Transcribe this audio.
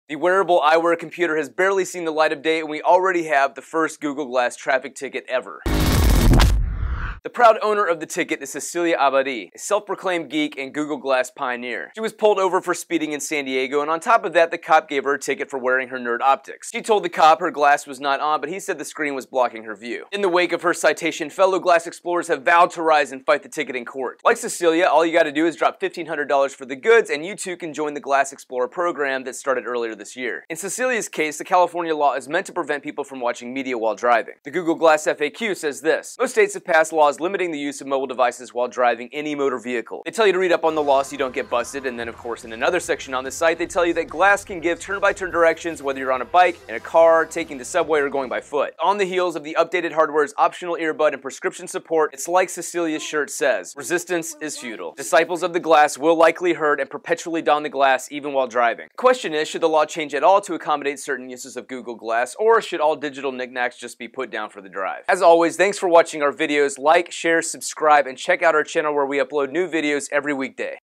The wearable eyewear computer has barely seen the light of day, and we already have the first Google Glass traffic ticket ever. The proud owner of the ticket is Cecilia Abadi, a self-proclaimed geek and Google Glass pioneer. She was pulled over for speeding in San Diego, and on top of that, the cop gave her a ticket for wearing her nerd optics. She told the cop her glass was not on, but he said the screen was blocking her view. In the wake of her citation, fellow glass explorers have vowed to rise and fight the ticket in court. Like Cecilia, all you gotta do is drop $1,500 for the goods, and you too can join the Glass Explorer program that started earlier this year. In Cecilia's case, the California law is meant to prevent people from watching media while driving. The Google Glass FAQ says this: most states have passed laws limiting the use of mobile devices while driving any motor vehicle. They tell you to read up on the law so you don't get busted, and then of course in another section on the site they tell you that glass can give turn-by-turn directions whether you're on a bike, in a car, taking the subway, or going by foot. On the heels of the updated hardware's optional earbud and prescription support, it's like Cecilia's shirt says, resistance is futile. Disciples of the glass will likely hurt and perpetually don the glass even while driving. The question is, should the law change at all to accommodate certain uses of Google Glass, or should all digital knickknacks just be put down for the drive? As always, thanks for watching our videos. Like, share, subscribe, and check out our channel where we upload new videos every weekday.